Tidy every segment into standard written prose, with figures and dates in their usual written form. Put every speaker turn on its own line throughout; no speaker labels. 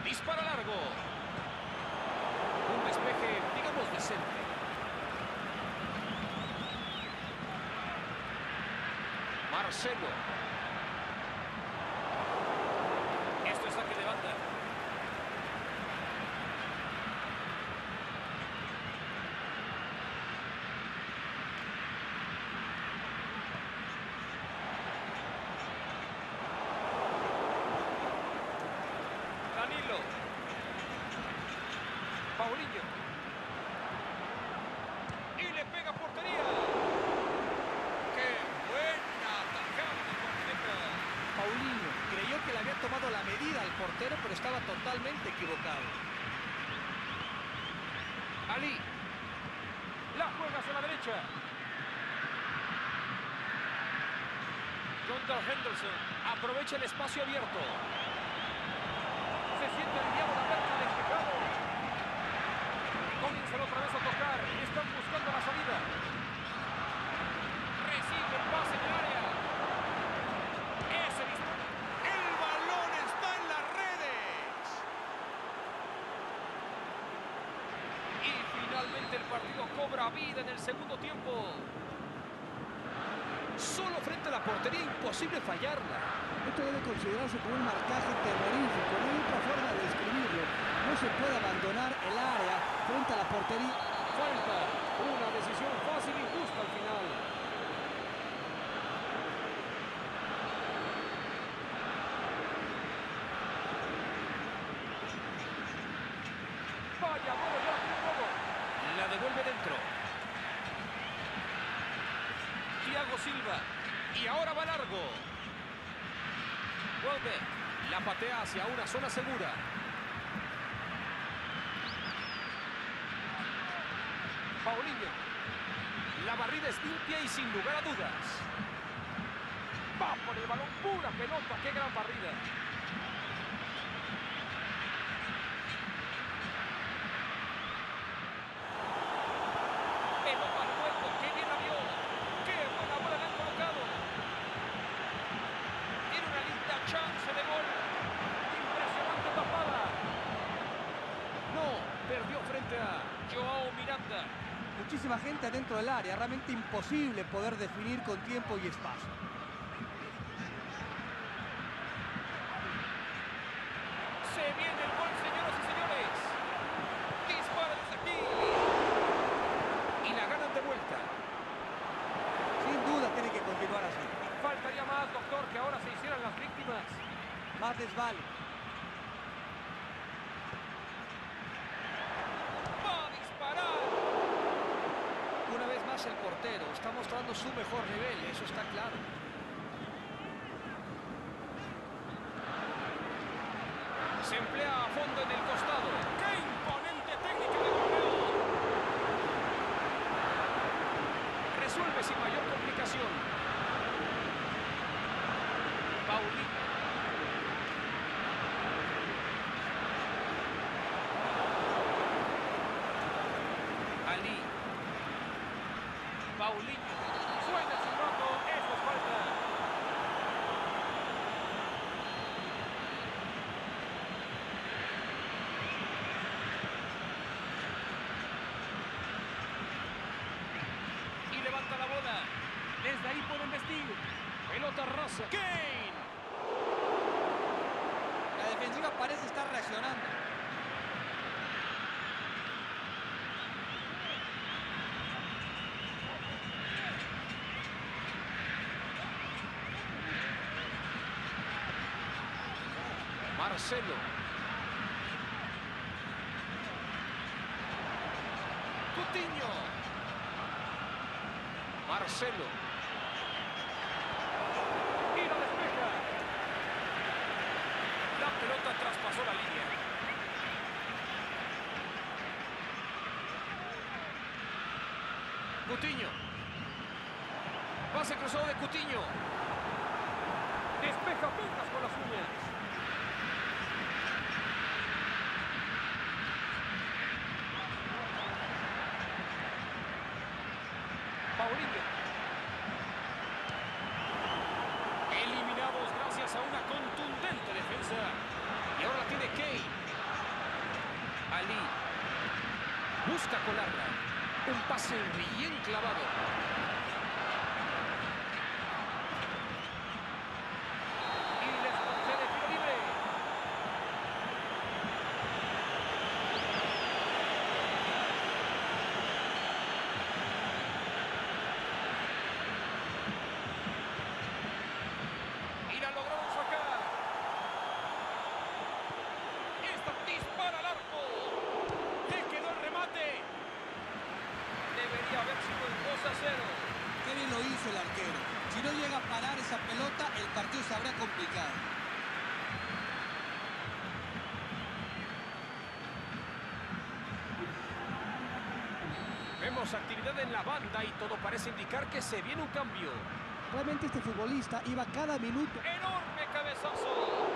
Dispara largo. Un despeje, digamos, decente. Marcelo. Esto es saque de banda. Danilo. Paulinho. Y le pega a portería. ¡Qué buena atajada de Guardiola!
Paulinho creyó que le había tomado la medida al portero, pero estaba totalmente equivocado.
Ali. La juega hacia la derecha. John Henderson aprovecha el espacio abierto. Se siente aliviado de haberla despejado. Comienzan otra vez a tocar. Están buscando la salida. Recibe el pase en el área. Ese disparo. El balón está en las redes. Y finalmente el partido cobra vida en el segundo tiempo. Solo frente a la portería, imposible fallarla.
Esto debe considerarse como un marcaje terrorífico, no hay otra forma de describirlo. No se puede abandonar el área frente a la portería.
Falta. Una decisión fácil y justa al final. Vaya, bueno, ya tiene todo. La devuelve dentro. Thiago Silva. Y ahora va largo. Vuelve. La patea hacia una zona segura. Paulinho. La barrida es limpia y sin lugar a dudas. Va por el balón, pura pelota. ¡Qué gran barrida! Pelota al cuerpo. ¡Qué bien la vio! ¡Qué buena bola le han colocado! Tiene una linda chance de gol. Impresionante tapada. No, perdió frente a Joao Miranda.
Muchísima gente adentro del área, realmente imposible poder definir con tiempo y espacio.
Se viene el gol, señoras y señores. Dispara desde aquí. Y la ganan de vuelta.
Sin duda tiene que continuar así.
Faltaría más, doctor, que ahora se hicieran las víctimas.
Más les vale.
¡Va a disparar!
Una vez más el portero está mostrando su mejor nivel, eso está claro.
Se emplea a fondo en el costado. ¡Qué imponente técnica de golpeo! Resuelve sin mayor complicación. Paulinho. Ali. Paulinho. Suena el silbato. Esto es falta. Y levanta la bola. Desde ahí pueden vestir. Pelota rasa. Kane.
La defensiva parece estar reaccionando.
Marcelo. Coutinho. Marcelo. Y la despeja. La pelota traspasó la línea. Coutinho. Pase cruzado de Coutinho. Despeja apenas con las uñas. Paulinho. Eliminados gracias a una contundente defensa. Y ahora la tiene Kane. busca colarla. Un pase bien clavado. Y les concede tiro libre. Y la lograron sacar. Esta dispara al arco. Le quedó el remate. Debería haber sido el 2-0.
Qué bien lo hizo el arquero. Si no llega a parar esa pelota, el partido se habría complicado.
Vemos actividad en la banda y todo parece indicar que se viene un cambio.
Realmente este futbolista iba cada minuto.
¡Enorme cabezazo!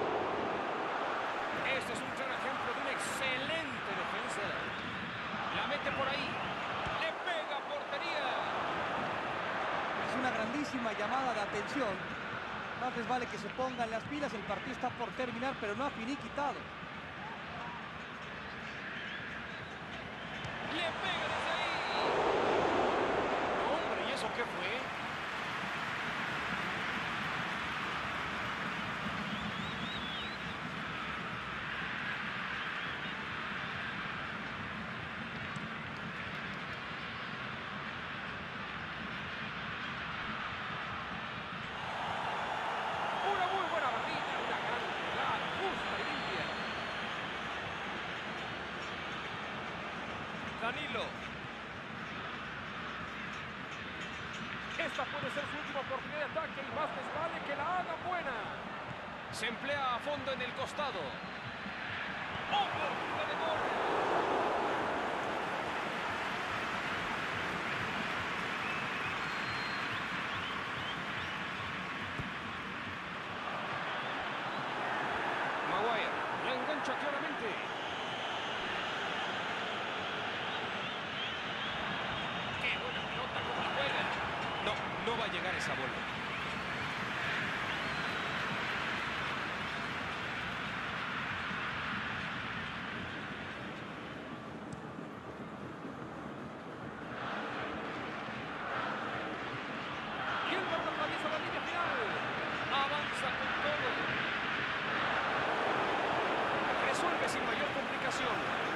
Este es un claro ejemplo de una excelente defensa. La mete por ahí. Le pega a portería.
Es una grandísima llamada de atención. Más les vale que se pongan las pilas. El partido está por terminar, pero no ha finiquitado.
Le pega desde ahí. Hombre, ¿y eso qué fue? Una muy buena barrida, una gran jugada, justa y limpia. Danilo. Esta puede ser su última oportunidad de ataque y más les vale que la haga buena. Se emplea a fondo en el costado. ¡Oportunidad de gol! Maguire la engancha claramente. ¡Qué buena pelota como la juega! No va a llegar esa bola. Y el balón atraviesa la línea final. Avanza con todo. Resuelve sin mayor complicación.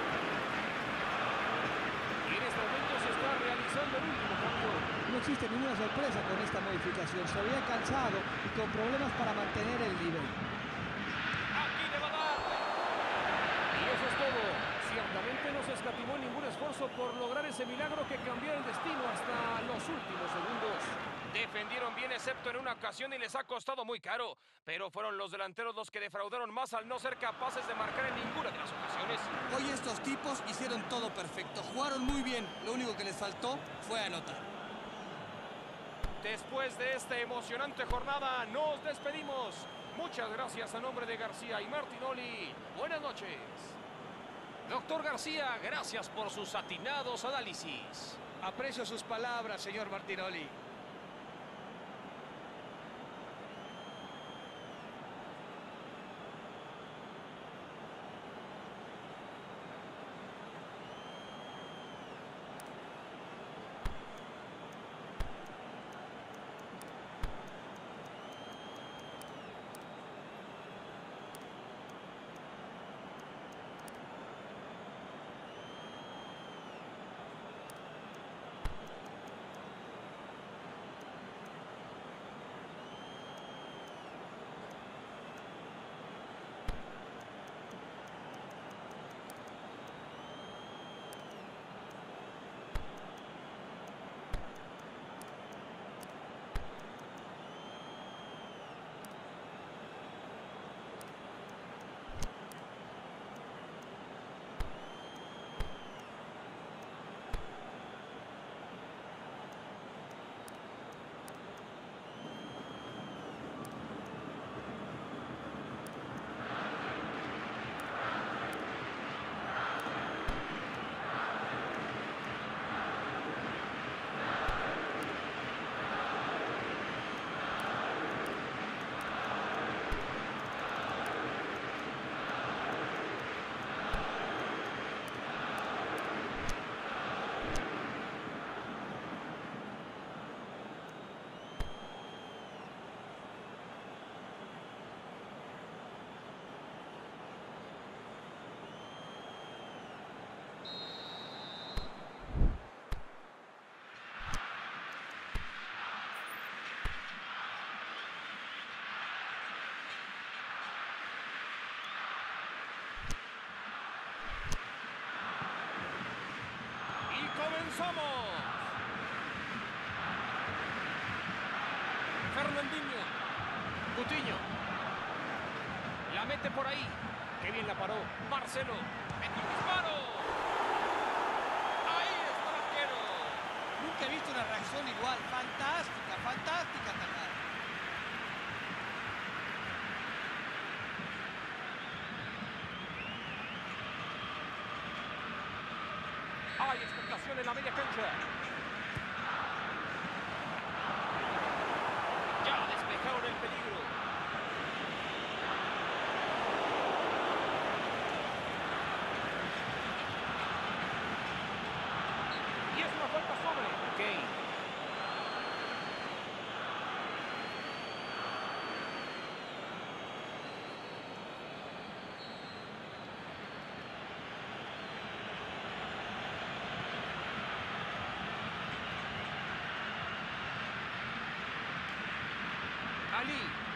Y en este momento se está realizando el último cambio.
No existe ninguna sorpresa con esta modificación. Se había cansado y con problemas para mantener el nivel.
Aquí le va a dar. Y eso es todo. Ciertamente no se escatimó ningún esfuerzo por lograr ese milagro que cambió el destino hasta los últimos segundos. Defendieron bien excepto en una ocasión y les ha costado muy caro. Pero fueron los delanteros los que defraudaron más al no ser capaces de marcar en ninguna de las ocasiones.
Hoy estos tipos hicieron todo perfecto. Jugaron muy bien. Lo único que les faltó fue anotar.
Después de esta emocionante jornada, nos despedimos. Muchas gracias a nombre de García y Martinoli. Buenas noches. Doctor García, gracias por sus atinados análisis.
Aprecio sus palabras, señor Martinoli.
¡Comenzamos! Fernandinho. Coutinho. La mete por ahí. Qué bien la paró. Marcelo. Metió un disparo. Ahí está el arquero.
Nunca he visto una reacción igual. Fantástica, fantástica tajada.
Hay expectación en la media cancha. Ya despejaron el peligro. Y es una falta sobre Kane. Ali.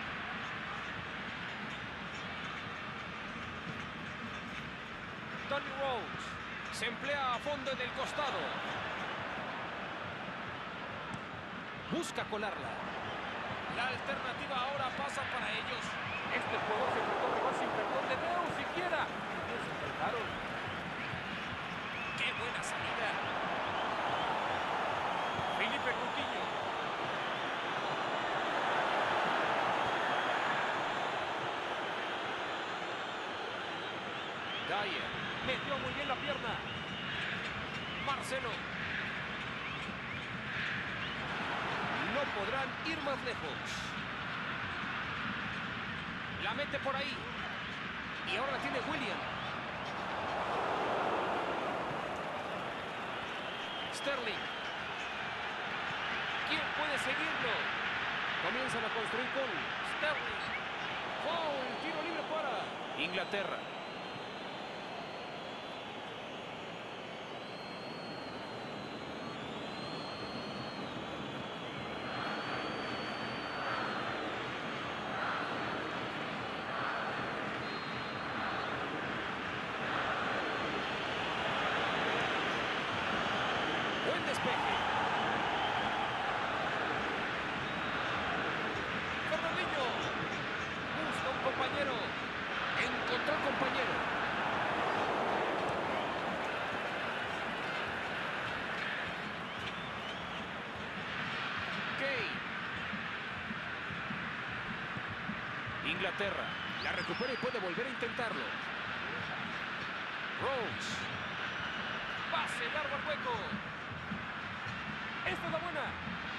Tony Rhodes se emplea a fondo en el costado. Busca colarla. La alternativa ahora pasa para ellos. Este jugador se enfrentó rival sin perdón de Deus siquiera. Y bien se enfrentaron. ¡Qué buena salida! Felipe Coutinho. Dyer metió muy bien la pierna. Marcelo. No podrán ir más lejos. La mete por ahí. Y ahora la tiene Willian. Sterling. ¿Quién puede seguirlo? Comienzan a construir con Sterling. ¡Foul! Tiro libre para Inglaterra. Buen despeje. Fernandinho. Busca un compañero. Encontró un compañero. Kane. Inglaterra. La recupera y puede volver a intentarlo. Rhodes. Pase largo al hueco. Esta es la buena.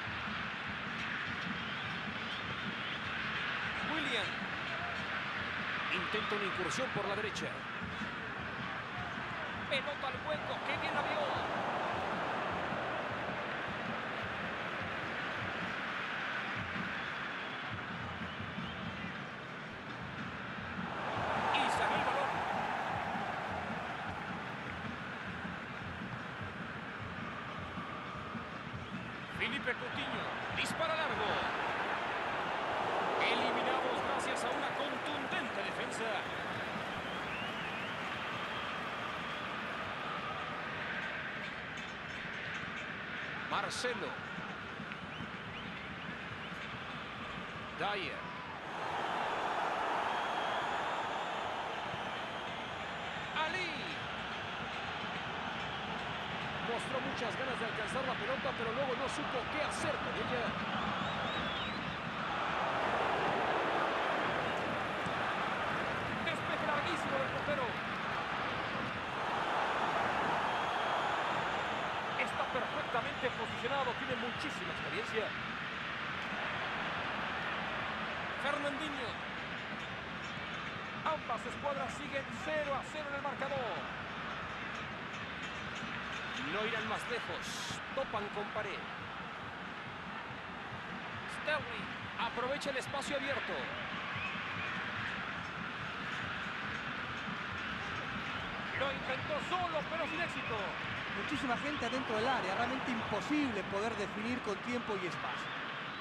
Willian. Intenta una incursión por la derecha. Pelota al hueco. ¡Qué bien la vio! Y salió el balón. Felipe Coutinho. Dispara largo. Eliminados gracias a una contundente defensa. Marcelo. Dyer. Ali. Mostró muchas ganas de alcanzar la pelota, pero luego no supo qué hacer con ella. Despeje larguísimo del portero. Está perfectamente posicionado, tiene muchísima experiencia. Fernandinho. Ambas escuadras siguen 0-0 en el marcador. No irán más lejos. Topan con pared. Sterling aprovecha el espacio abierto. Lo intentó solo, pero sin éxito.
Muchísima gente adentro del área. Realmente imposible poder definir con tiempo y espacio.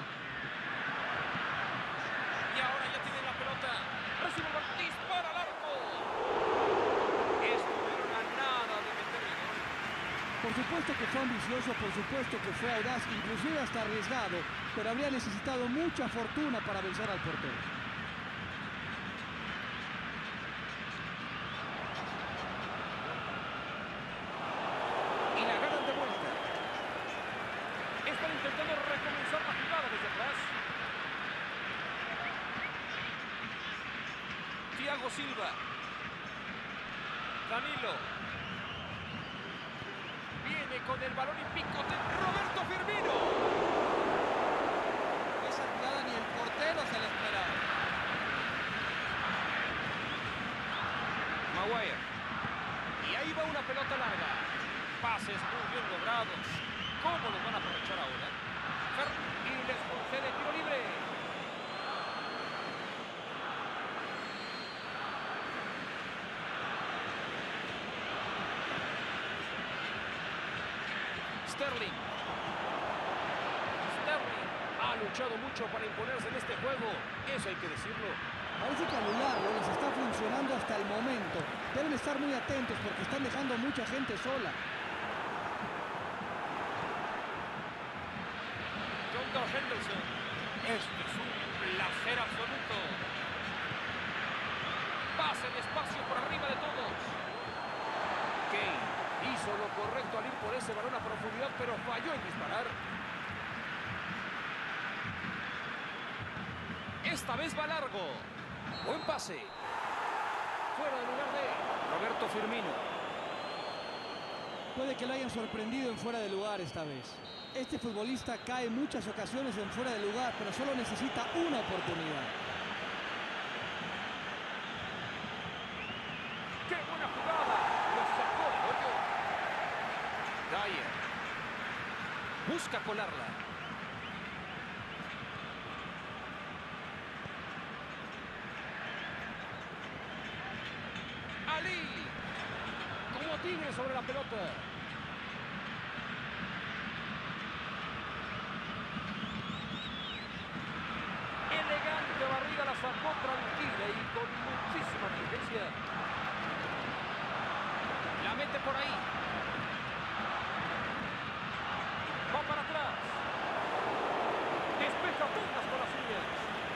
Y ahora ya tiene la pelota. Recibe el balón. Dispara al arco. Estuvieron a nada de meter el gol.
Por supuesto que fue ambicioso, por supuesto que fue audaz, inclusive hasta arriesgado, pero habría necesitado mucha fortuna para vencer al portero.
Y la ganan de vuelta. Están intentando recomenzar la jugada desde atrás. Thiago Silva. Danilo. Viene con el balón y picote. Roberto Firmino.
Esa jugada ni el portero se la esperaba.
Maguire. Y ahí va una pelota larga. Pases muy bien logrados. ¿Cómo los van a aprovechar ahora? Y les concede tiro libre. Sterling ha luchado mucho para imponerse en este juego, eso hay que decirlo.
Parece que anularlo les está funcionando hasta el momento. Deben estar muy atentos porque están dejando mucha gente sola.
John Henderson. Esto es un placer absoluto. Pase despacio por arriba de todos. Kane hizo lo correcto al ir por ese balón a profundidad, pero falló en disparar. Esta vez va largo. Buen pase. Fuera de lugar de Roberto Firmino.
Puede que lo hayan sorprendido en fuera de lugar esta vez. Este futbolista cae en muchas ocasiones en fuera de lugar, pero solo necesita una oportunidad.
¡Qué buena jugada! Lo sacó del hoyo. Dyer. Busca colarla. Ali. Como tigre sobre la pelota. Elegante barriga, la sacó tranquila y con muchísima diligencia. La mete por ahí. Va para atrás. Despeja apenas con las uñas.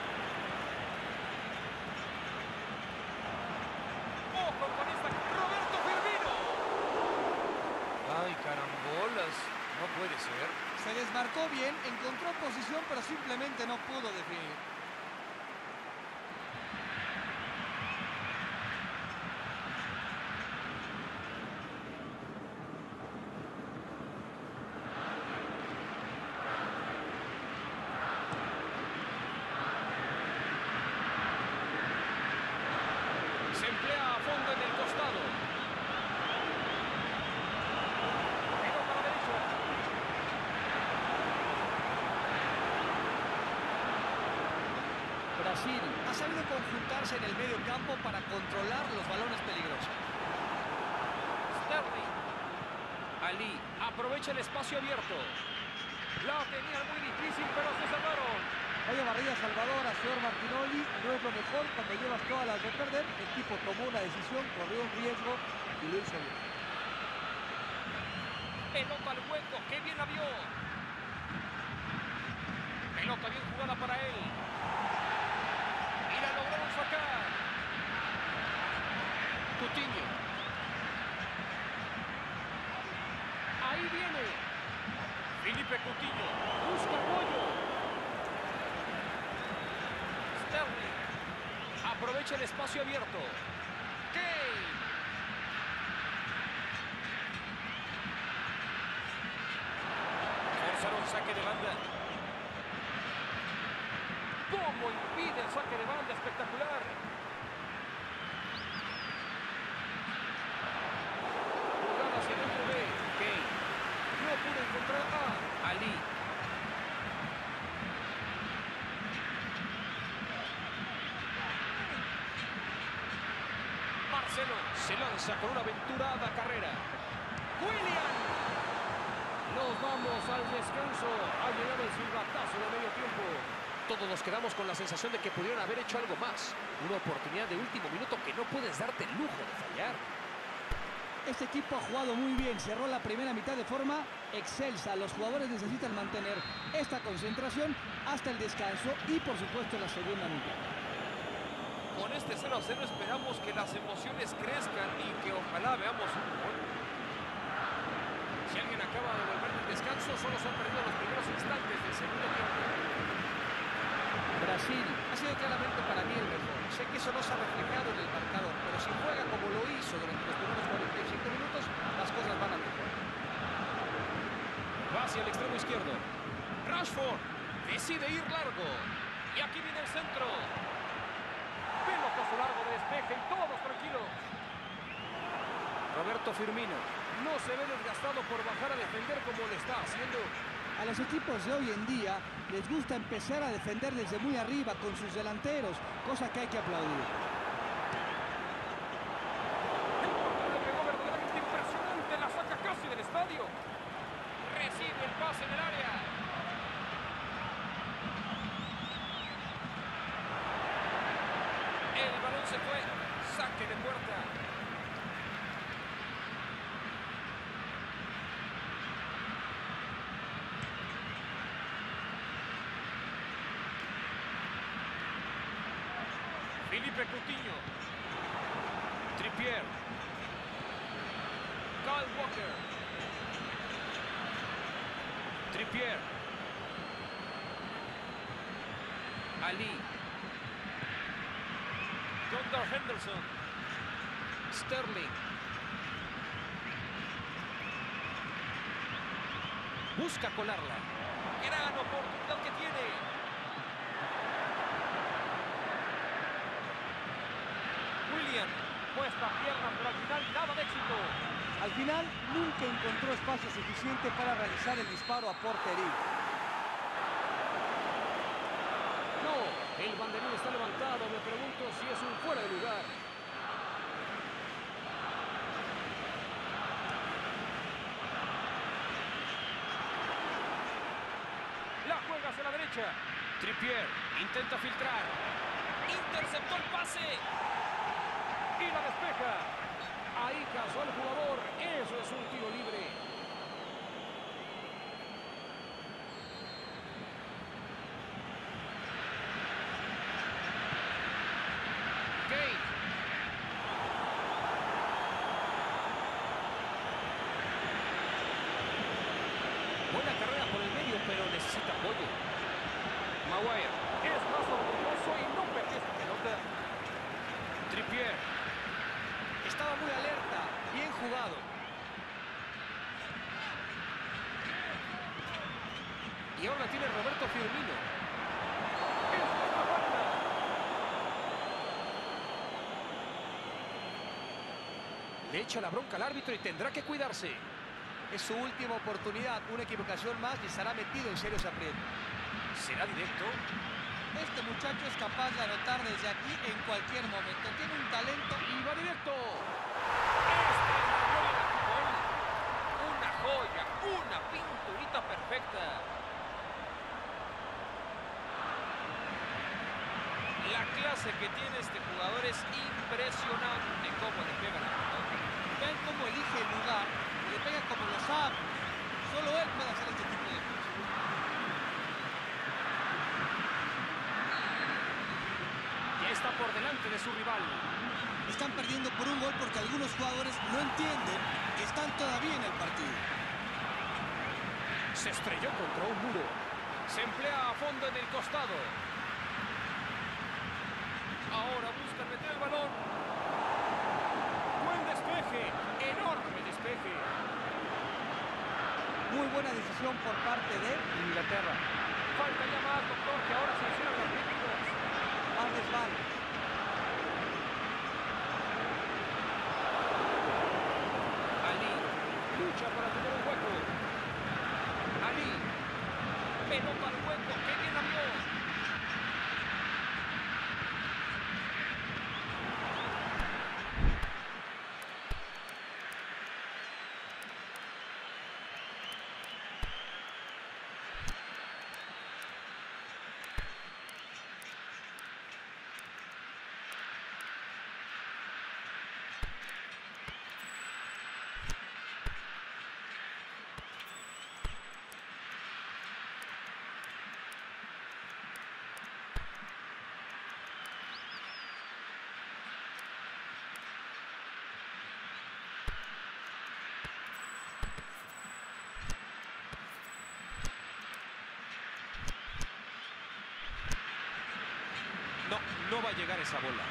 ¡Ojo con esta! ¡Roberto Firmino! ¡Ay, carambolas! No puede ser.
Se desmarcó bien, encontró posición, pero simplemente no pudo definir.
Se emplea a fondo en el costado. Pelota a la derecha.
Brasil ha sabido conjuntarse en el medio campo para controlar los balones peligrosos.
Sterling. Ali aprovecha el espacio abierto. La tenía muy difícil, pero se salvaron.
Vaya barrida salvadora, señor Martinoli. No es lo mejor cuando llevas todas las de perder. El tipo tomó una decisión, corrió un riesgo y lo hizo bien.
Pelota al hueco, qué bien la vio. Pelota bien jugada para él. Y la lograron sacar. Coutinho. Ahí viene. Felipe Coutinho. Busca apoyo. Sterling. Aprovecha el espacio abierto. Kane. Forzaron saque de banda. ¿Cómo impide el saque de banda? Espectacular. Jugada hacia dentro de Kane. No pudo encontrar a Ali. Marcelo se lanza con una aventurada carrera. William. Nos vamos al descanso. Ha llegado el silbatazo de medio tiempo. Todos nos quedamos con la sensación de que pudieron haber hecho algo más. Una oportunidad de último minuto que no puedes darte el lujo de fallar.
Este equipo ha jugado muy bien, cerró la primera mitad de forma excelsa. Los jugadores necesitan mantener esta concentración hasta el descanso y por supuesto la segunda mitad.
Con este 0-0 esperamos que las emociones crezcan y que ojalá veamos un gol. Si alguien acaba de volver del descanso, solo se han perdido los primeros instantes del segundo tiempo.
Brasil
Ha sido claramente para mí el mejor. Sé que eso no se ha reflejado en el marcador, pero si juega como lo hizo durante los primeros 45 minutos, las cosas van a mejorar. Va hacia el extremo izquierdo. Rashford decide ir largo. Y aquí viene el centro. Pelotazo largo de despeje y todos tranquilos. Roberto Firmino no se ve desgastado por bajar a defender como lo está haciendo.
A los equipos de hoy en día les gusta empezar a defender desde muy arriba con sus delanteros, cosa que hay que aplaudir.
Le pegó verdaderamente impresionante, la saca casi del estadio. Recibe el pase en el área. El balón se fue, saque de puerta. Felipe Coutinho. Trippier. Kyle Walker. Trippier. Ali. Gunther Henderson. Sterling. Busca colarla. Gran oportunidad que tiene. William puesta a piernas, pero al final nada de éxito.
Al final nunca encontró espacio suficiente para realizar el disparo a portería.
No, el banderín está levantado. Me pregunto si es un fuera de lugar. La juega hacia la derecha. Trippier intenta filtrar. Interceptó el pase. Y la despeja. Ahí cazó al jugador. Eso es un tiro libre. Kane. Buena carrera por el medio, pero necesita apoyo. Maguire es más orgulloso y no perdió esta pelota. Trippier. Estaba muy alerta, bien jugado. Y ahora tiene Roberto Firmino. ¡Esta es la falta! Le echa la bronca al árbitro y tendrá que cuidarse.
Es su última oportunidad, una equivocación más y estará metido en serios aprietos.
¿Será directo?
Este muchacho es capaz de anotar desde aquí en cualquier momento. Tiene un talento
Y va directo. Esta es la gloria del fútbol. Una joya, una pinturita perfecta. La clase que tiene este jugador es impresionante cómo le pega la pelota.
Ven cómo elige el lugar, le pega como lo sabe. Solo él puede hacer este tipo de cosas.
Ya está por delante de su rival.
Están perdiendo por un gol porque algunos jugadores no entienden que están todavía en el partido.
Se estrelló contra un muro. Se emplea a fondo en el costado. Ahora busca meter el balón. Buen despeje. Enorme despeje.
Muy buena decisión por parte de Inglaterra.
Falta ya más, doctor, que ahora se hicieron los críticos.
Más desván.
Ali lucha para tener un hueco. Ali. Pelota al hueco. ¡Qué bien la vio! a llegar esa bola.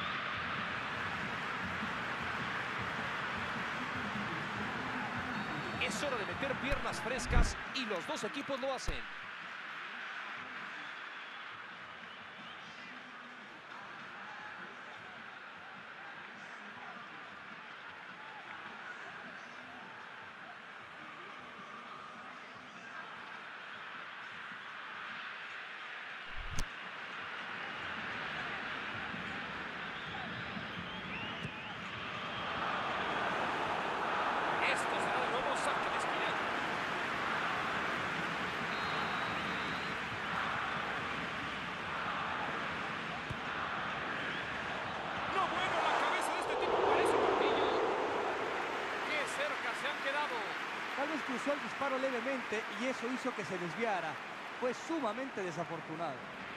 Es hora de meter piernas frescas y los dos equipos lo hacen. Esto será de nuevo saque de esquina. No, bueno, la cabeza de este tipo parece un martillo. Qué cerca se han quedado.
Tal vez cruzó el disparo levemente y eso hizo que se desviara. Fue sumamente desafortunado.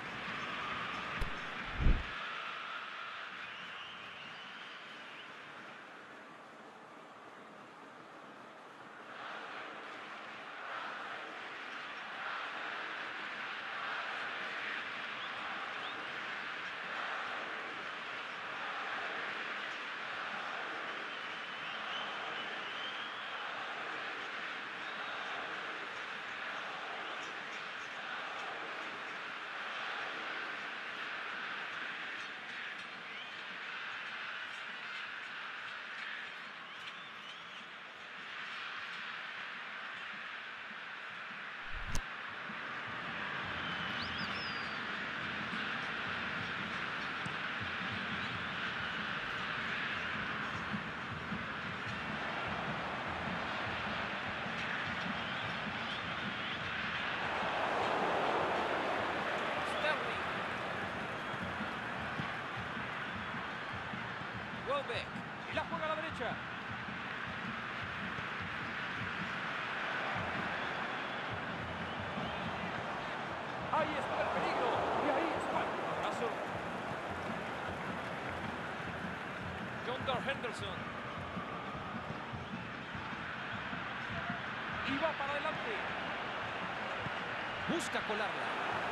Welbeck. Y la juega a la derecha. Ahí está el peligro. Y ahí está el abrazo. John Dar Henderson. Y va para adelante. Busca colarla.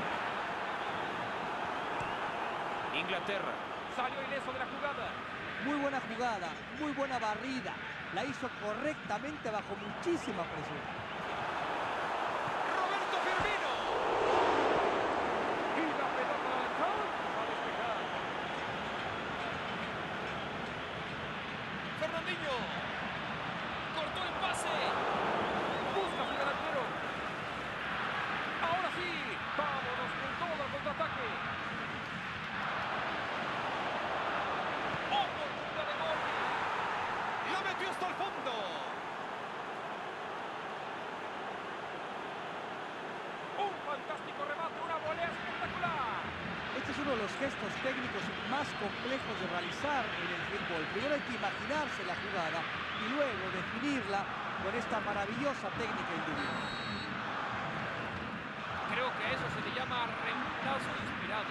Inglaterra. Salió ileso de la jugada.
Muy buena jugada, muy buena barrida. La hizo correctamente bajo muchísima presión.
Roberto Firmino. Y la pelota alcanza a despejar. Fernandinho. Cortó el pase. Busca su delantero. Ahora sí. Vámonos con todo al contraataque. Oportunidad de gol. Lo metió hasta el fondo. Un fantástico remate, una volea espectacular.
Este es uno de los gestos técnicos más complejos de realizar en el fútbol. Primero hay que imaginarse la jugada y luego definirla con esta maravillosa técnica individual.
Creo que a eso se le llama reemplazo inspirado.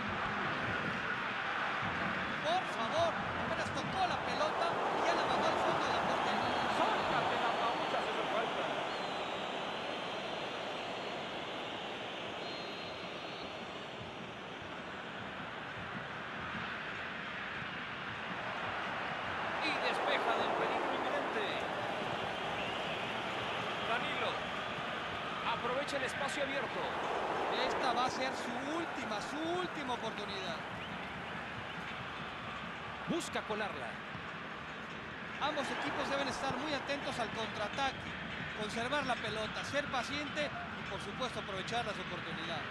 Por favor, apenas tocó la pelota y ya la mandó al fondo de la portería.
¡Sácate las babuchas, eso falta! Y despeja del peligro inminente. Danilo. Aprovecha el espacio abierto.
Esta va a ser su última oportunidad.
Busca colarla.
Ambos equipos deben estar muy atentos al contraataque, conservar la pelota, ser paciente y por supuesto aprovechar las oportunidades.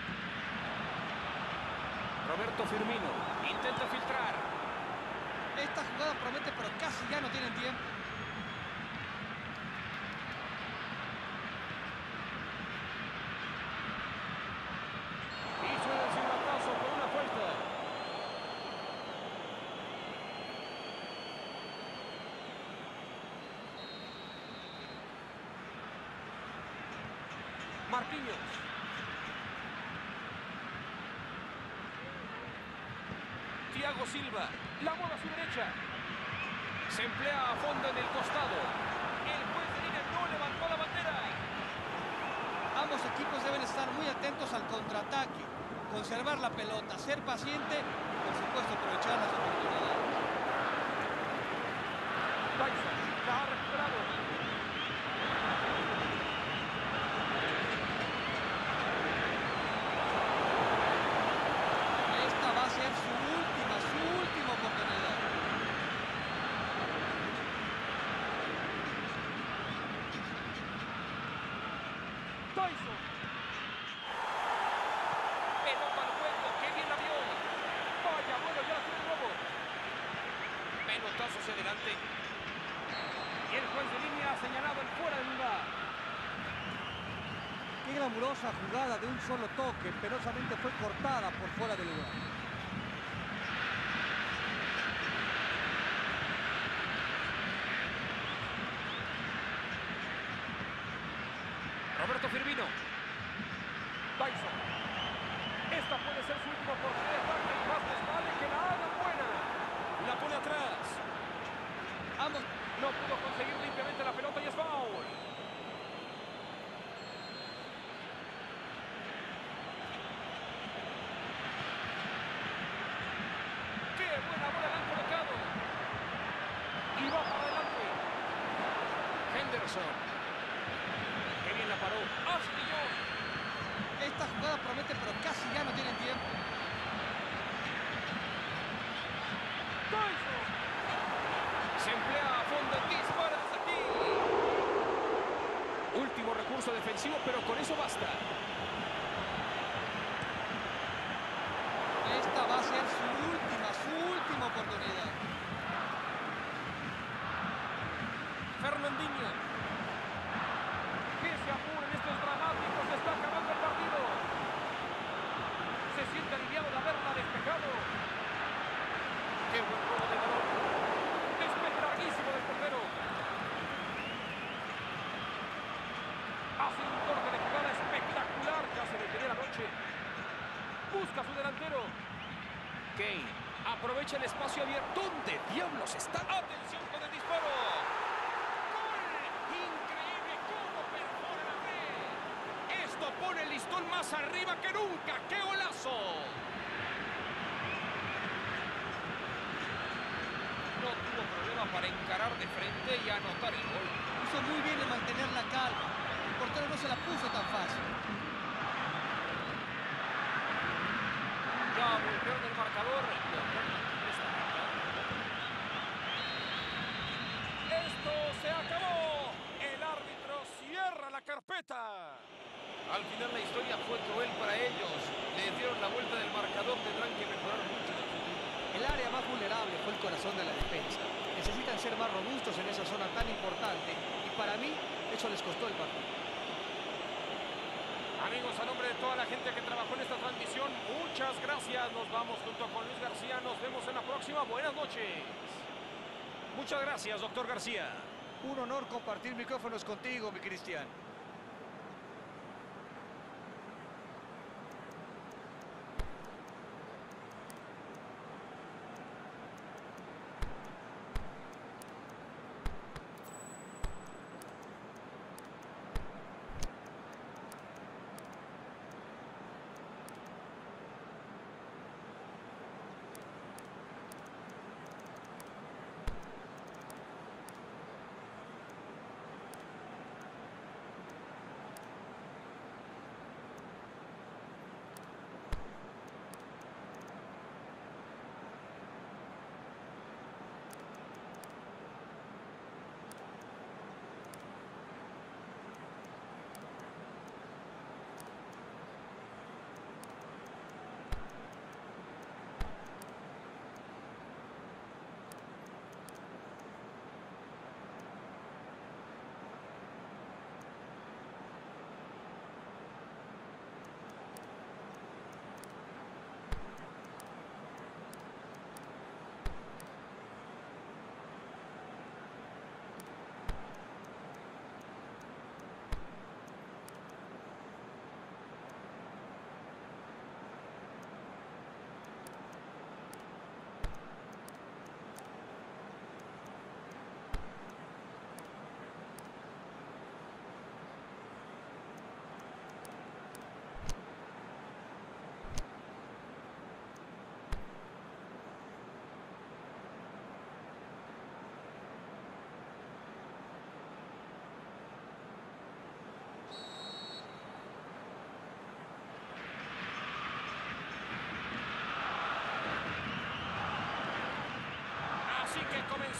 Roberto Firmino intenta filtrar.
Esta jugada promete, pero casi ya no tienen tiempo.
Hizo el silbatazo con una falta. Marquinhos. Thiago Silva. La bola a su derecha. Se emplea a fondo en el costado. El juez de línea no levantó la bandera.
Ambos equipos deben estar muy atentos al contraataque, conservar la pelota, ser paciente y por supuesto aprovechar las oportunidades.
Tyson la ha recuperado.
Esta va a ser su última oportunidad.
Tyson. Pelota al juego, qué bien la vio. Vaya, bueno, ya la tiene de nuevo. Pelotazo hacia adelante. Y el juez de línea ha señalado el fuera de lugar.
Qué glamurosa jugada de un solo toque, penosamente fue cortada por fuera de lugar.
Roberto Firmino. Tyson. Esta puede ser su última oportunidad de falta y más les vale que la hagan buena. La pone atrás.
Ambos.
No pudo conseguir limpiamente la pelota y es foul. ¡Qué buena bola le han colocado! Y va para adelante. Henderson. ¡Qué bien la paró! ¡Astillón!
Esta jugada promete, pero casi ya no tienen tiempo.
Tyson. Se emplea a fondo, dispara desde aquí. Último recurso defensivo, pero con eso basta.
Esta va a ser su última oportunidad.
Fernandinho. Que se apuren estos dramáticos, se está acabando el partido. Se siente aliviado de haberla despejado. Qué buen robo de balón. Despeje larguísimo del portero. Hace un corte de jugada espectacular. Ya se detenía la noche. Busca a su delantero. Kane aprovecha el espacio abierto. ¿Dónde diablos está? ¡Atención con el disparo! ¡Gol! ¡Increíble cómo perfora la red! Esto pone el listón más arriba que nunca. ¡Qué golazo! No tuvo problema para encarar de frente y anotar el gol.
Hizo muy bien en mantener la calma. El portero no se la puso tan fácil.
Ya volvieron el marcador. Esto se acabó. El árbitro cierra la carpeta. Al final la historia fue cruel para ellos. Le dieron la vuelta del marcador. Tendrán que mejorar mucho en el futuro.
El área más vulnerable fue el corazón de la defensa. Necesitan ser más robustos en esa zona tan importante y para mí eso les costó el partido.
Amigos, a nombre de toda la gente que trabajó en esta transmisión, muchas gracias. Nos vamos junto con Luis García. Nos vemos en la próxima. Buenas noches. Muchas gracias, doctor García.
Un honor compartir micrófonos contigo, mi Cristian.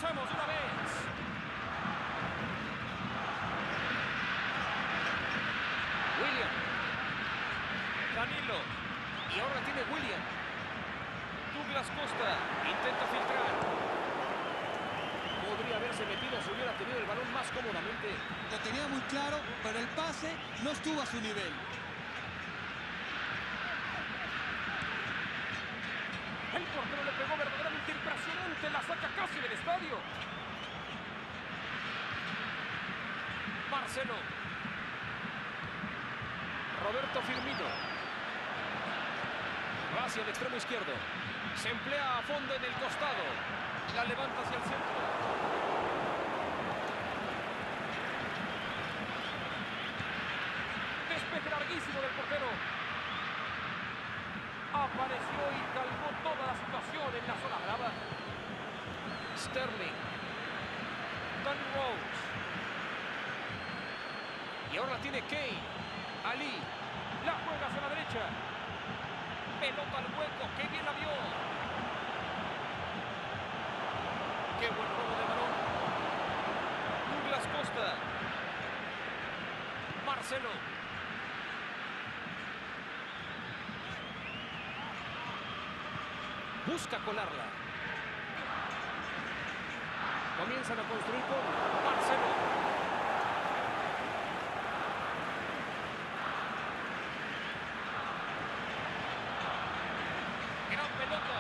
Avancemos una vez. William. Danilo. Y ahora tiene William. Douglas Costa intenta filtrar. Podría haberse metido si hubiera tenido el balón más cómodamente.
Lo tenía muy claro, pero el pase no estuvo a su nivel.
El portero le pegó verdaderamente impresionante. La saca casi del estadio. Marcelo. Roberto Firmino. Va hacia el extremo izquierdo. Se emplea a fondo en el costado. La levanta hacia el centro. Despeje larguísimo del portero. Apareció y calmó toda la situación en la zona brava. Sterling. Danny Rose. Y ahora tiene Kane. Ali. La juega hacia la derecha. Pelota al hueco. ¡Qué bien la vio! ¡Qué buen robo de balón! Douglas Costa. Marcelo. Busca colarla. Comienzan a construir con Marcelo. Gran pelota.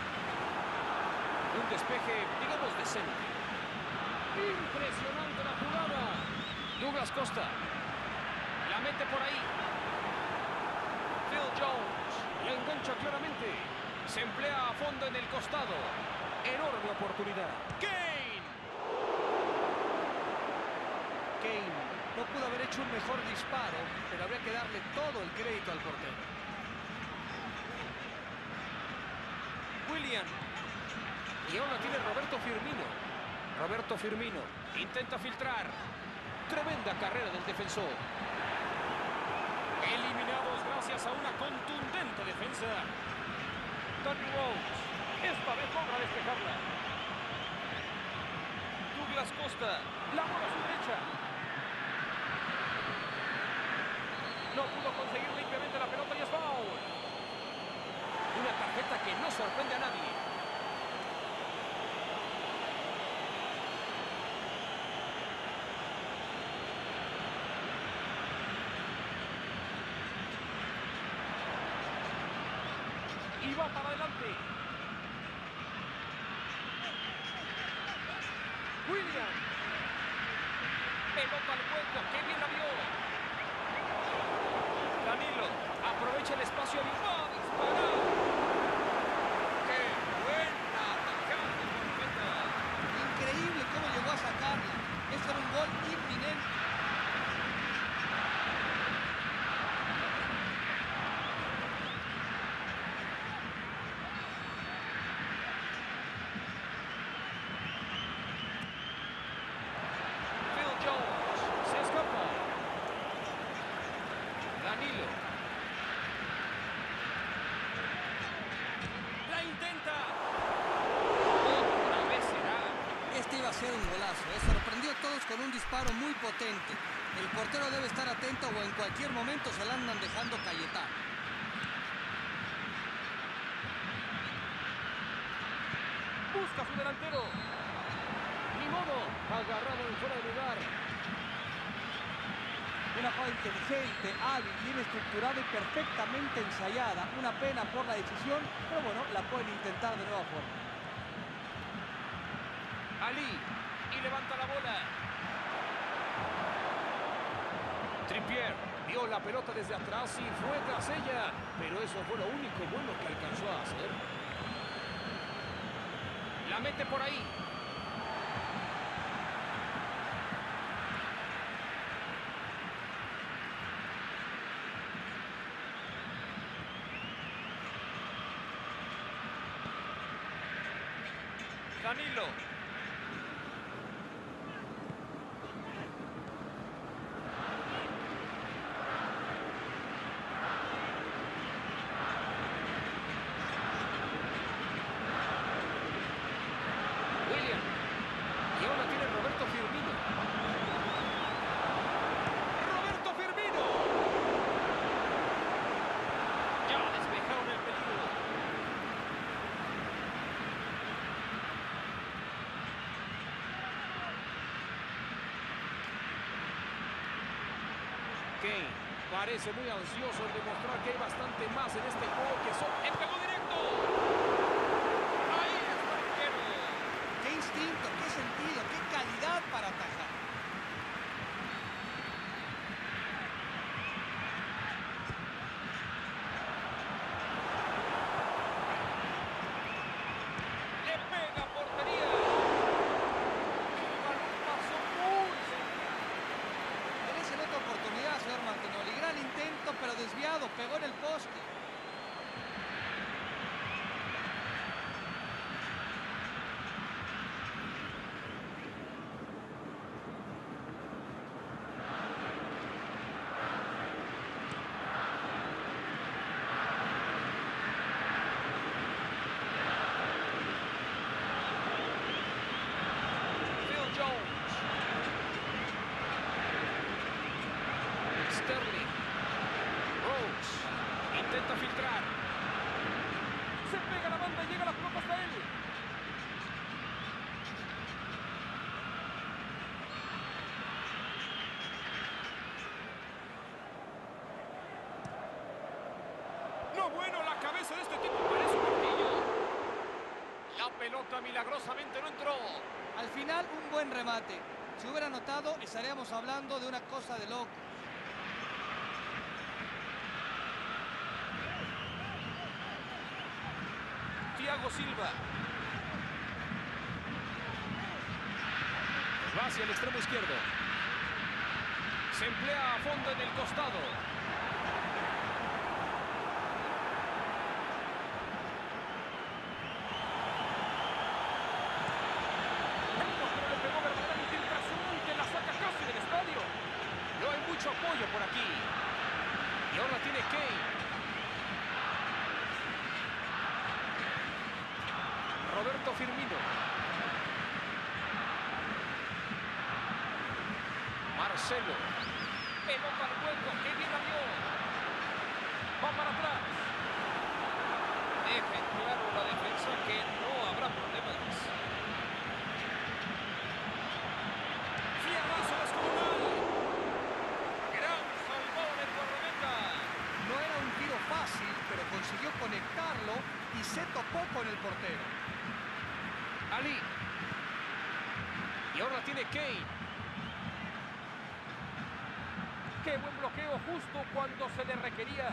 Un despeje, digamos, decente. Impresionante la jugada. Douglas Costa. La mete por ahí. Phil Jones. La engancha claramente. Se emplea a fondo en el costado. Enorme oportunidad. Kane.
Kane no pudo haber hecho un mejor disparo, pero habría que darle todo el crédito al portero.
William. Y ahora tiene Roberto Firmino. Roberto Firmino intenta filtrar. Tremenda carrera del defensor. Eliminados gracias a una contundente defensa. Danny Rose. Esta vez logra despejarla. Douglas Costa. La bola a su derecha. No pudo conseguir limpiamente la pelota y es foul. Una tarjeta que no sorprende a nadie. Y va para adelante. William. Pelota al hueco. ¡Qué bien la vio! Danilo. Aprovecha el espacio y va a disparar. ¡Qué buena atacada de Guardameta!
Increíble cómo llegó a sacarla. Este era un gol inminente.
Phil Jones. Se escapa. Danilo. La intenta. Otra vez será.
Este iba a ser un golazo. Sorprendió a todos con un disparo muy potente. El portero debe estar atento o en cualquier momento se la andan dejando cayetar.
Busca a su delantero. Ni modo. Agarrado en fuera de lugar.
Una jugada inteligente, hábil, bien estructurada y perfectamente ensayada. Una pena por la decisión, pero bueno, la pueden intentar de nueva forma.
Ali. Y levanta la bola. Trippier vio la pelota desde atrás y fue tras ella. Pero eso fue lo único bueno que alcanzó a hacer. La mete por ahí. Danilo. William. Kane parece muy ansioso en demostrar que hay bastante más en este juego que son... ¡El pegó directo! ¡Ahí está el arquero!
¡Qué instinto, qué sentido, qué calidad para atajar!
¡Le pega portería! El balón pasó muy cerca.
Merece otra oportunidad, señor Martinoli. Gran intento, pero desviado, pegó en el poste.
Phil Jones. Sterling. Rose. Intenta filtrar. Se pega la banda y llega la pelota hasta él. No, bueno, la cabeza de este tipo parece un martillo. La pelota milagrosamente no entró.
Al final, un buen remate. Si hubiera anotado, estaríamos hablando de una cosa de loco.
Thiago Silva. Va hacia el extremo izquierdo. Se emplea a fondo en el costado. El portero le pegó verdaderamente impresionante. La saca casi del estadio. No hay mucho apoyo por aquí. Y ahora tiene Kane. Roberto Firmino. Marcelo. Pelota al hueco. ¡Qué bien la dio! Va para atrás. Deja en claro la defensa que no habrá problemas. Fierrazo descomunal. Gran salvado de guardameta.
No era un tiro fácil, pero consiguió conectarlo y se topó con el portero.
Ali. Y ahora tiene Kane. Qué buen bloqueo justo cuando se le requería.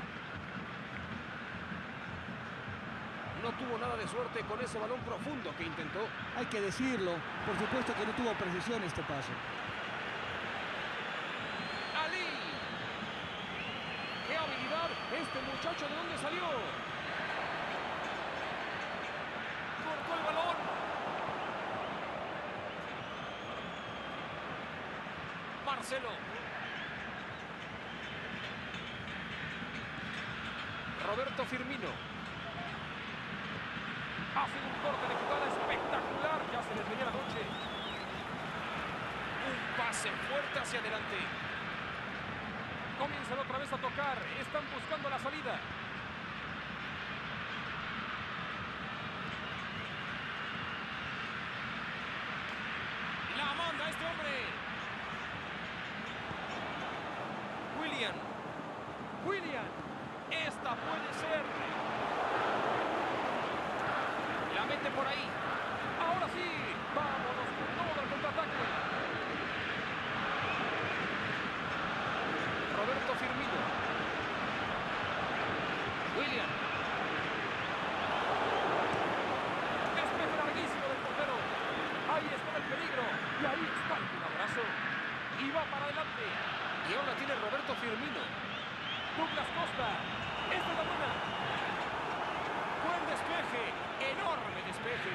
No tuvo nada de suerte con ese balón profundo que intentó.
Hay que decirlo, por supuesto que no tuvo precisión este paso.
Ali. ¡Qué habilidad! Este muchacho, ¿de dónde salió? Cortó el balón. Marcelo. Roberto Firmino. Hace un corte de jugada espectacular. Ya se les venía la noche. Un pase fuerte hacia adelante. Comienzan otra vez a tocar. Están buscando la salida. La manda este hombre. William. Esta puede ser. La mete por ahí. Ahora sí. Vámonos con todo el contraataque. Roberto Firmino. William. Despeje larguísimo del portero. Ahí está el peligro. Y ahí está el abrazo. Y va para adelante. Y ahora tiene Roberto Firmino. Douglas Costa. Esta es la buena. Buen despeje. Enorme despeje.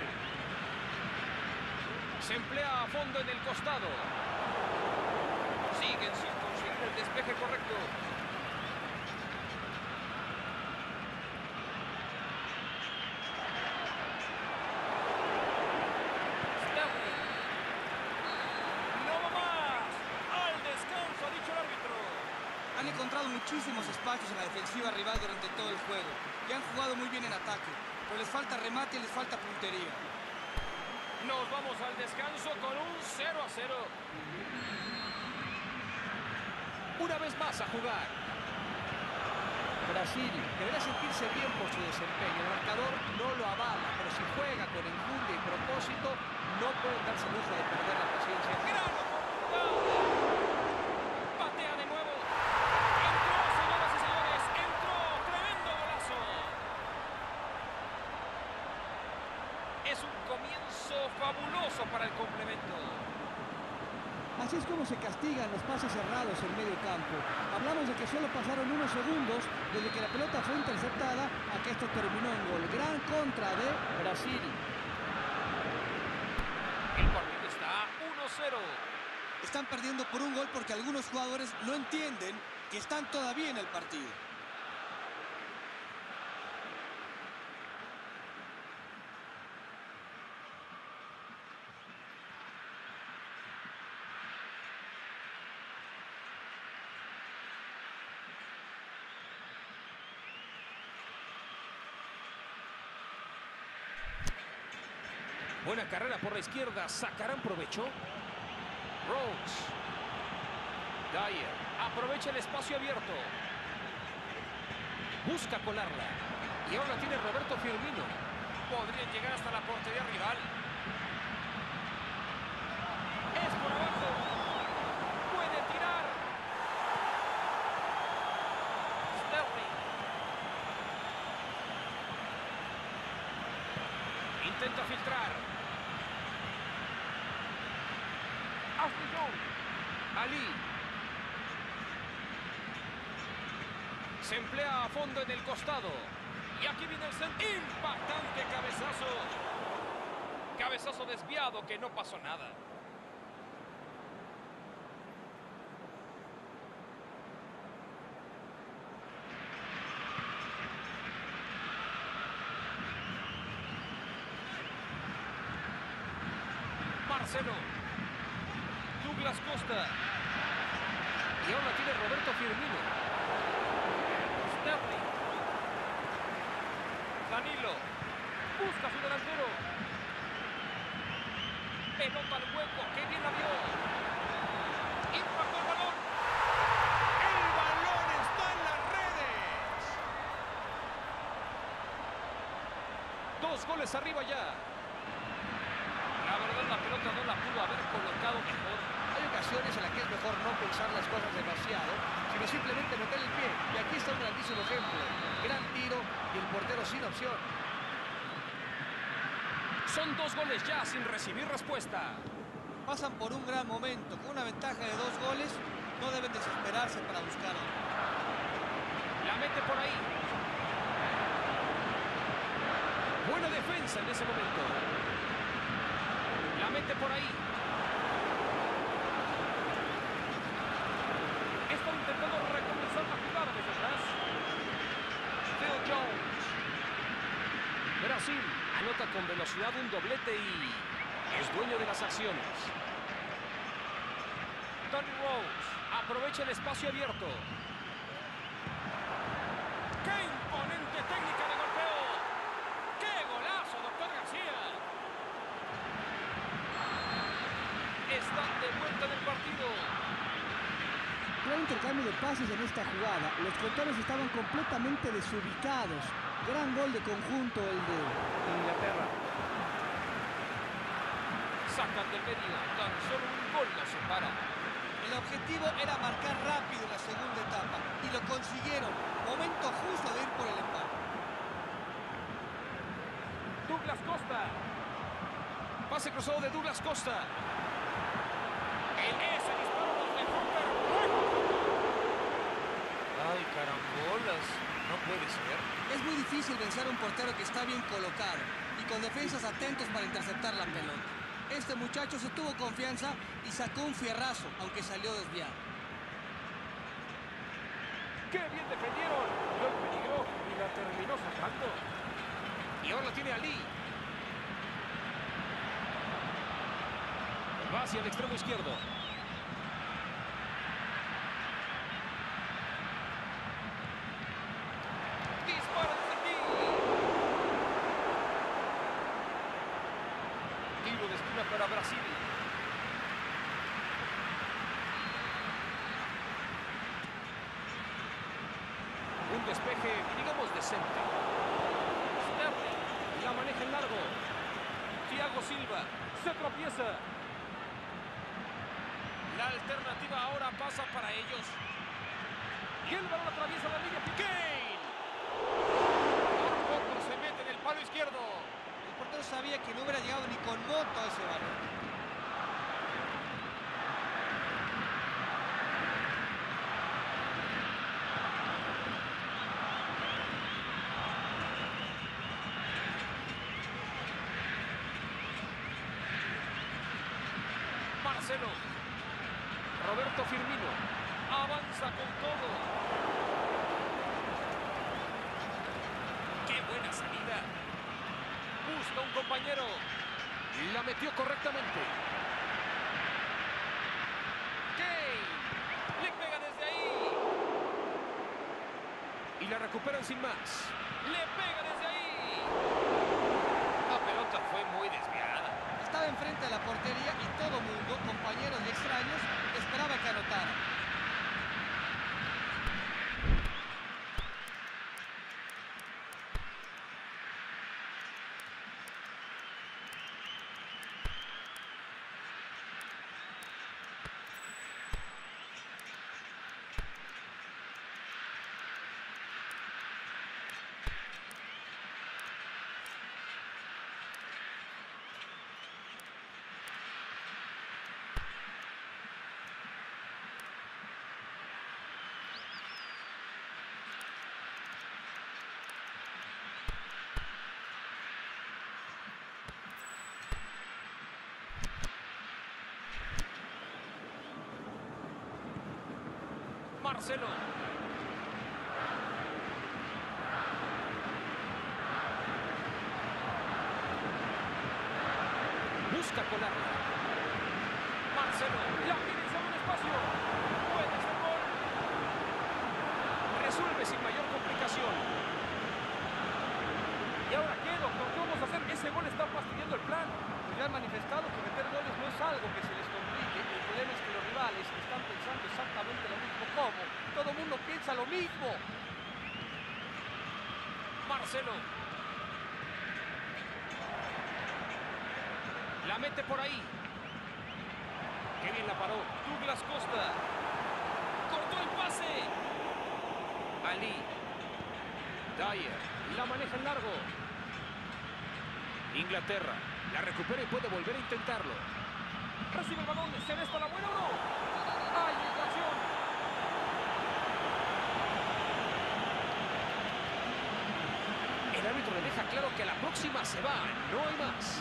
Se emplea a fondo en el costado. Siguen sin conseguir el despeje correcto. Sterling. No va más. Al descanso, ha dicho el árbitro.
Han encontrado muchísimos espacios en la defensiva rival durante todo el juego y han jugado muy bien en ataque, pero les falta remate y les falta puntería.
Nos vamos al descanso con un 0-0. Una vez más a jugar.
Brasil deberá sentirse bien por su desempeño. El marcador no lo avala, pero si juega con enjundia y propósito, no pueden darse el lujo de perder la paciencia.
¡Gran oportunidad! Patea de nuevo. Entró, señoras y señores. Entró. Tremendo golazo. Es un comienzo fabuloso para el complemento.
Así es como se castigan los pases cerrados en medio campo. Hablamos de que solo pasaron unos segundos desde que la pelota fue interceptada a que esto terminó en gol. Gran contra de Brasil.
El partido está 1-0.
Están perdiendo por un gol porque algunos jugadores no entienden que están todavía en el partido.
Buena carrera por la izquierda. ¿Sacarán provecho? Rhodes. Dyer. Aprovecha el espacio abierto. Busca colarla. Y ahora la tiene Roberto Firmino. Podrían llegar hasta la portería rival. Es por abajo. Puede tirar. Sterling. Intenta filtrar. Ashley Young. Ali. Se emplea a fondo en el costado. Y aquí viene el centro. Impactante cabezazo. Cabezazo desviado que no pasó nada. Marcelo. Douglas Costa. Y ahora tiene Roberto Firmino. Sterling. Danilo. Busca a su delantero. Pelota al hueco. ¡Qué bien la vio! Impactó el balón. ¡El balón está en las redes! 2 goles arriba ya. La verdad, la pelota no la pudo haber colocado mejor.
Hay ocasiones en las que es mejor no pensar las cosas demasiado, sino simplemente meter el pie. Y aquí está un grandísimo ejemplo. Gran tiro y el portero sin opción.
Son 2 goles ya sin recibir respuesta.
Pasan por un gran momento. Con una ventaja de 2 goles, no deben desesperarse para buscar otro.
La mete por ahí. Buena defensa en ese momento. La mete por ahí. Están intentando recomenzar la jugada desde atrás. Phil Jones. Brasil anota con velocidad un doblete y es dueño de las acciones. Tony Rhodes aprovecha el espacio abierto. ¡Qué imponente técnica de golpeo! ¡Qué golazo, doctor García! Están de vuelta en el partido.
Gran intercambio de pases en esta jugada. Los controles estaban completamente desubicados. Gran gol de conjunto el de Inglaterra.
Sacan del medio. Tan solo un gol los separa.
El objetivo era marcar rápido la segunda etapa y lo consiguieron. Momento justo de ir por el empate.
Douglas Costa. Pase cruzado de Douglas Costa. En ese disparo los dejó perfecto. Ay, carambolas. No puede ser.
Es muy difícil vencer a un portero que está bien colocado y con defensas atentos para interceptar la pelota. Este muchacho se tuvo confianza y sacó un fierrazo, aunque salió desviado.
¡Qué bien defendieron! Vio el peligro y la terminó sacando. Y ahora la tiene Ali. Va hacia el extremo izquierdo. Dispara desde aquí. Tiro de esquina para Brasil. Un despeje, digamos, decente. Sterling la maneja en largo. Thiago Silva se tropieza. La alternativa ahora pasa para ellos. Y el balón atraviesa la línea. Kane. Por poco se mete en el palo izquierdo.
El portero sabía que no hubiera llegado ni con moto a ese balón.
Marcelo. Roberto Firmino. Avanza con todo. ¡Qué buena salida! Busca un compañero. La metió correctamente. Kane. Le pega desde ahí. Y la recuperan sin más. Le pega desde ahí. La pelota fue muy desviada.
Estaba enfrente de la portería y todo mundo, compañeros y extraños, esperaba que anotara.
Marcelo. Busca colarla. Marcelo. La pide en segundo espacio. Puede ser gol. Resuelve sin mayor complicación. ¿Y ahora qué, doctor? ¿Qué vamos a hacer? Ese gol está fastidiando el plan.
Pues ya han manifestado que meter goles no es algo que se les complique. El problema es que los rivales están pensando exactamente lo mismo. ¿Cómo? Todo el mundo piensa lo mismo.
Marcelo. La mete por ahí. Qué bien la paró. Douglas Costa. Cortó el pase. Ali. Dyer. La maneja en largo. Inglaterra. La recupera y puede volver a intentarlo. Recibe el balón. ¿Se ve esta la buena o no? ¡Hay infracción! El árbitro le deja claro que a la próxima se va. No hay más.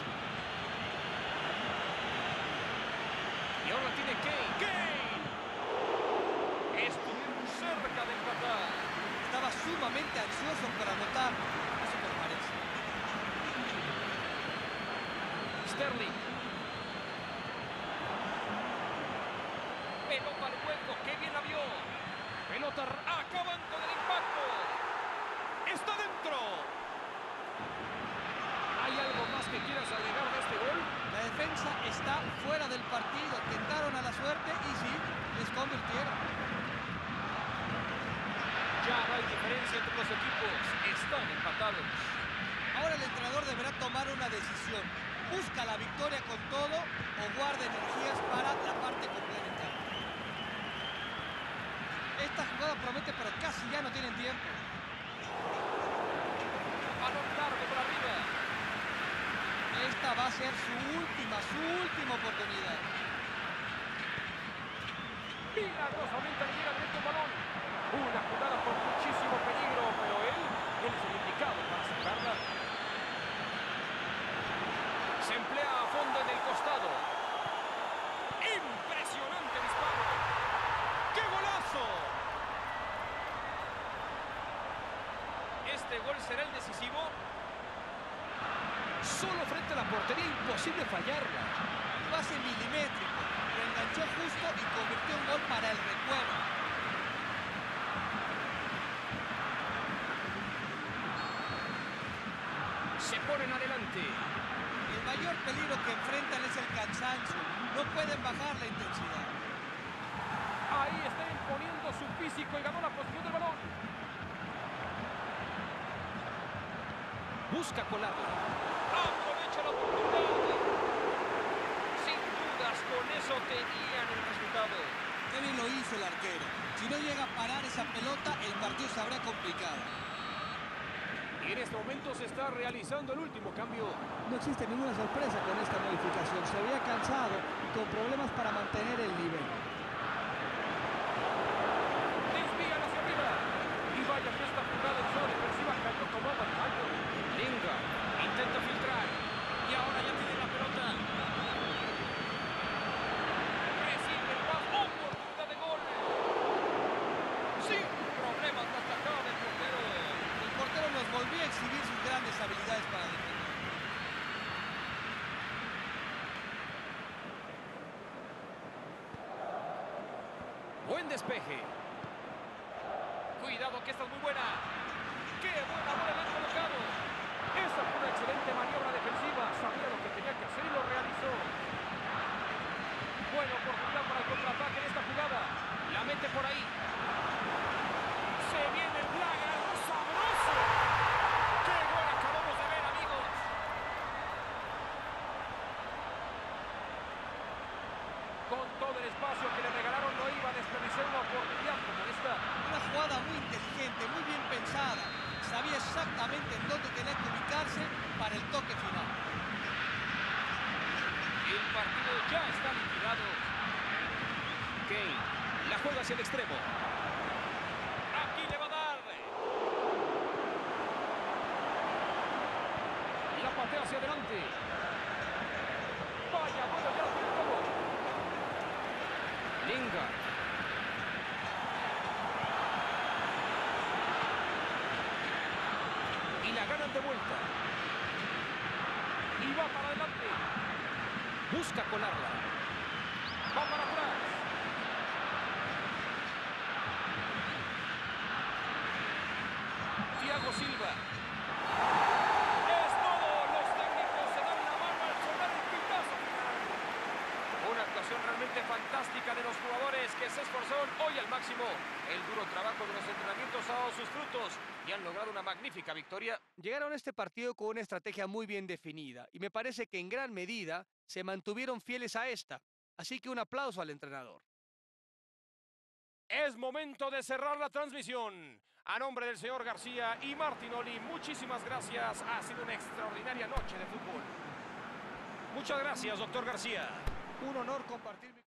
Y ahora tiene Kane. ¡Kane! Estuvieron cerca de empatar.
Estaba sumamente ansioso por anotar. Eso me parece.
Sterling. Pelota al hueco. ¡Qué bien la vio! Pelota. Acaban con el impacto. ¡Está dentro! ¿Hay algo más que quieras agregar de este gol?
La defensa está fuera del partido. Tentaron a la suerte y sí, les convirtieron.
Ya no hay diferencia entre los equipos. Están empatados.
Ahora el entrenador deberá tomar una decisión. ¿Busca la victoria con todo o guarda energías para la parte complementaria? Esta jugada promete, pero casi ya no tienen tiempo.
Balón largo por arriba.
Esta va a ser su última oportunidad.
Milagrosamente le llega directo el balón. Una jugada con muchísimo peligro, pero él es el indicado para sacarla. Se emplea a fondo en el costado. ¡Impresionante disparo! ¡Qué golazo! ¿Este gol será el decisivo? Solo frente a la portería, imposible fallarla.
Un pase milimétrico. Lo enganchó justo y convirtió un gol para el recuerdo.
Se ponen adelante.
El mayor peligro que enfrentan es el cansancio. No pueden bajar la intensidad.
Ahí está imponiendo su físico y ganó la posición del balón. Busca colarla. Aprovecha la oportunidad. Sin dudas, con eso tenían el resultado.
Qué bien lo hizo el arquero. Si no llega a parar esa pelota, el partido se habrá complicado.
Y en este momento se está realizando el último cambio.
No existe ninguna sorpresa con esta modificación. Se había cansado y con problemas para mantener el nivel.
Desvían hacia arriba. Y vaya que esta jugada en zona defensiva cayó tomada en alto. Lingard intenta filtrar. Y ahora ya tiene la pelota. Recibe el pase. Oportunidad de gol. Sin problemas la atacada del portero.
El portero nos volvió a exhibir sus grandes habilidades para defender.
Buen despeje. Cuidado que esta es muy buena. ¡Qué buena bola le han colocado! Esa fue una excelente maniobra defensiva. Sabía lo que tenía que hacer y lo realizó. Buena oportunidad para el contraataque en esta jugada. La mete por ahí. Se viene el Blaga, algo sabroso. ¡Qué gol acabamos de ver, amigos! Con todo el espacio que le regalaron, no iba a desperdiciar una oportunidad como esta.
Una jugada muy inteligente, muy bien pensada. Sabía exactamente en dónde tenía que ubicarse para el toque final.
El partido ya está liquidado. Kane la juega hacia el extremo. Aquí le va a dar. La patea hacia adelante. Vaya, bueno, ya lo tiene todo. Lingard. Y la ganan de vuelta. Y va para adelante. Busca colarla. Va para atrás. Thiago Silva. Es todo. Los técnicos se dan la mano al sonar el pitazo final. Una actuación realmente fantástica de los jugadores que se esforzaron hoy al máximo. El duro trabajo de los entrenamientos ha dado sus frutos y han logrado una magnífica victoria.
Llegaron a este partido con una estrategia muy bien definida y me parece que en gran medida se mantuvieron fieles a esta. Así que un aplauso al entrenador.
Es momento de cerrar la transmisión. A nombre del señor García y Martinoli, muchísimas gracias. Ha sido una extraordinaria noche de fútbol. Muchas gracias, doctor García.
Un honor compartir.